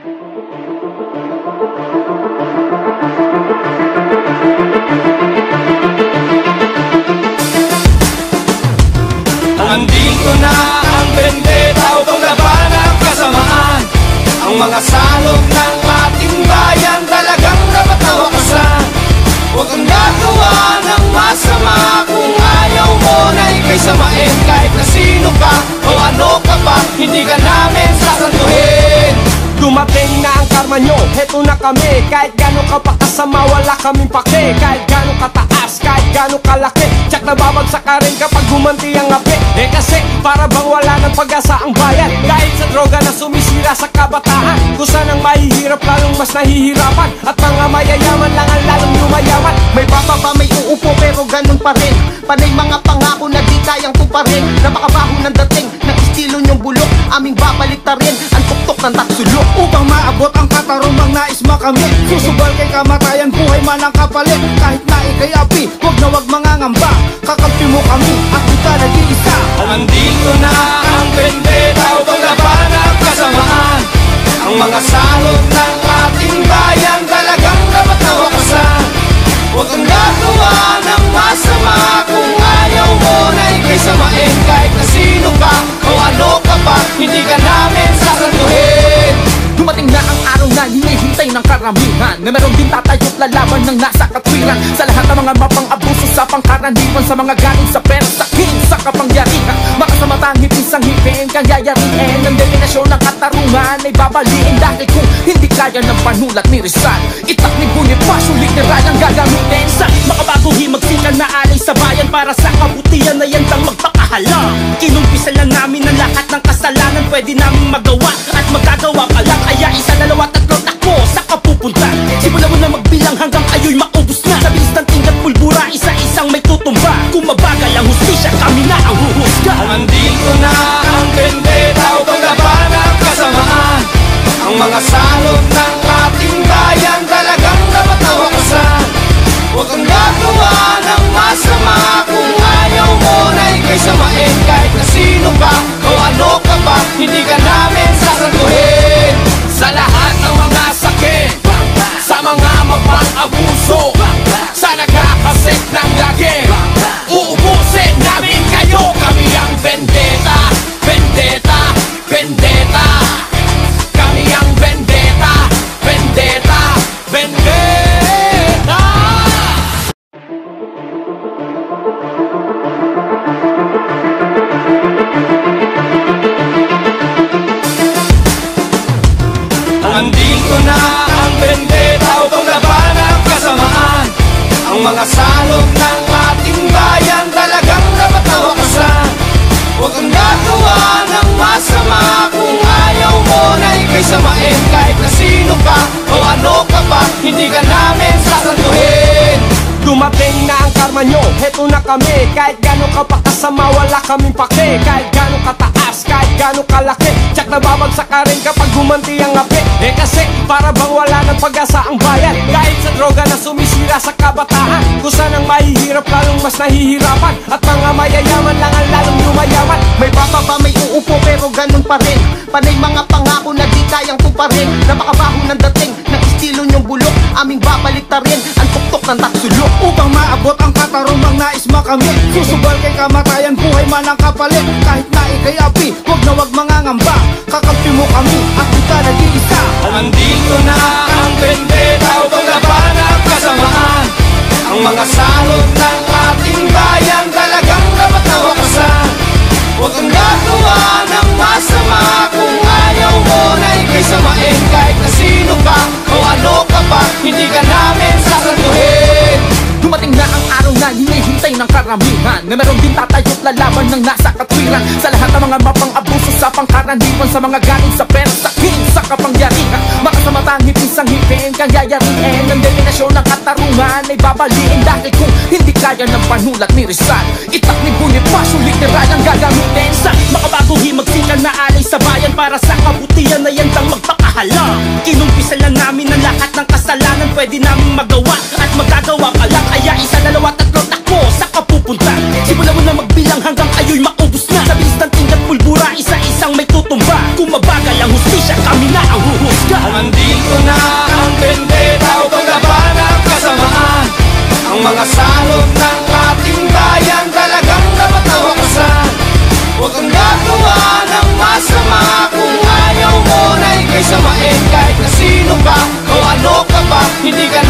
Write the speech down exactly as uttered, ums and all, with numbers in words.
Andito na ang vendetta upang labanan ang kasamaan. Ang mga salot ng ating bayan talagang dapat nawakasan. Huwag kang gagawa ng masama kung ayaw mo na ika'y samain. Kahit na sino ka o ano ka pa, hindi ka namin sasantuhin. Dumating na ang karma nyo, heto na kami. Kahit gano'n ka pa kasama, wala kaming pake. Kahit gano'n kataas, kahit gano'n kalaki, tsak nababagsak ka rin kapag gumanti ang api. Eh kasi para bang wala ng pag-asa ang bayan, dahil sa droga na sumisira sa kabataan. Kung saan ang mahihirap lalong mas nahihirapan, at mga mayayaman lang ang lalong yumayaman. May bababa, may uupo pero ganun pa rin. Panay mga pangako na di kayang tuparin. Napakabaho ng dating ng estilo nyong bulok, aming babalik ta rin ang tuktok ng taksulok. Upang maabot ang katarumang nais makamit, susubal kay kamatayan, buhay man ang kapalit. Kahit na ikay api, huwag na wag mangangamba. Kakampi mo kami at kita nag-iisa. Andito na ang vendetta upang labanan ang kasamaan. Ang mga salot ng ating bayan talagang dapat nawakasan. Huwag kang gagawa ng masama kung ayaw mo na ika'y samain. Kahit na sino ka o ano ka pa, hindi ka namin sasantuhin. Dumating na ang araw na hinihintay ng karamihan, na meron din tatayot lalaban ng nasa katwiran. Sa lahat ng mga mapang-abuso sa pangkaraniwan, sa mga galing sa pera, sa king, sa kapangyarihan. Makasamata ang isang hipin, kang yayariin. Ang deminasyon ng katarungan ay babaliin. Dahil kung hindi kaya ng panulat ni Rizal, itak ni Bonifacio, literal ang gagamitin. Sa makabaguhi magsikan na alay sa bayan, para sa kabutihan na yan tang magpakahala. Kinumpisan lang namin ang lahat ng kasalanan, pwede namin magawa at magagawa pa lang. Kaya isa, dalawa, tatlo, takbo, sa kapupunta. Simulan mo na magbilang hanggang ayo'y maubos na. Sa bilis ng tingkat pulbura, isa-isang may tutumba. Kung mabagal ang hustisya, kami na ang huhusga. Andito na ang vendetta upang labanan ang kasamaan. Ang mga salot ng ating bayan talagang dapat nawakasan. Huwag kang gagawa ng masama kung ayaw mo na ika'y samain. Kahit na sino ka o ano ka pa, hindi ka namin sasantuhin. Sa lahat ng mga sakit, sa mga mapang-abuso, sa nagkakasik ng lagi, uubusin namin kayo. Kami ang vendetta, vendetta, vendetta. Kami ang vendetta, vendetta, vendetta. Andito na ang vendetta upang labanan ang kasamaan. Ang mga salot ng ating bayan talagang dapat nawakasan. Huwag kang gagawa ng masama kung ayaw mo na ika'y samain. Kahit na sino ka o ano ka pa, hindi ka namin sasantuhin. Dumating na ang karma nyo, heto na kami. Kahit gano'n ka pa kasama, wala kaming pake. Kahit gano'n kataas, kahit gano'n kalaki, tsak nababagsak ka rin kapag gumanti ang api. Eh kasi para bang wala ng pag-asa ang bayan, dahil sa droga na sumisira sa kabataan. Kung saan ang mahihirap lalong mas nahihirapan, at mga mayayaman lang ang lalong yumayaman. May bababa, may uupo pero ganun pa rin. Panay mga pangako na di kayang tuparin. Napakabaho ng dating ng estilo nyong bulok, aming babalik ta rin ang tuktok ng taksulok. Upang maabot ang katarumang nais makamit, susubal kay kamatayan, buhay man ang kapalit. Kahit na ikay api, huwag na wag mangangamba. Kakampi mo kami at kita nag-iisa. Andito na ang vendetta upang labanan ang kasamaan. Ang mga salot ng ating bayan talagang dapat nawakasan. Huwag kang gagawa ng masama kung ayaw mo na ika'y samain. Kahit na sino ka o ano ka pa, hindi ka namin sasantuhin. Dumating na ang araw na hinihintay ng karamihan, na meron din tatayot lalaban ng nasa katwiran. Sa lahat ng mga mapang-abuso sa pangkaraniwan, sa mga galing sa pera, sa king, sa kapangyarihan. Makasamata ang isang hipin, kang yayariin. Ang deminasyon ng katarungan ay babaliin. Dahil kung hindi kaya ng panulat ni Rizal, itak ni Bonifacio, literal ang gagamitin. Sa makabaguhi magsikan na alay sa bayan, para sa kabutihan na yan tang magpakahala. Kinumpisan lang namin ang lahat ng kasalanan, pwede namin magawa at magagawa pa lang. Kaya isa, dalawa, tatlo, takbo, sa kapupunta. Simulan mo na magbilang hanggang ayo'y maubos na. Sa bilis ng tingkat pulbura, isa-isang may tutumba. Kung mabagal ang hustisya, kami na ang huhusga. Nandito na ang bendeta upang labanan ang kasamaan. Ang mga salot ng ating bayan talagang dapat nawakasan. Huwag kang gagawa ng masama kung ayaw mo na ikay samain. Kahit na sino ka o ano ka ba, hindi ka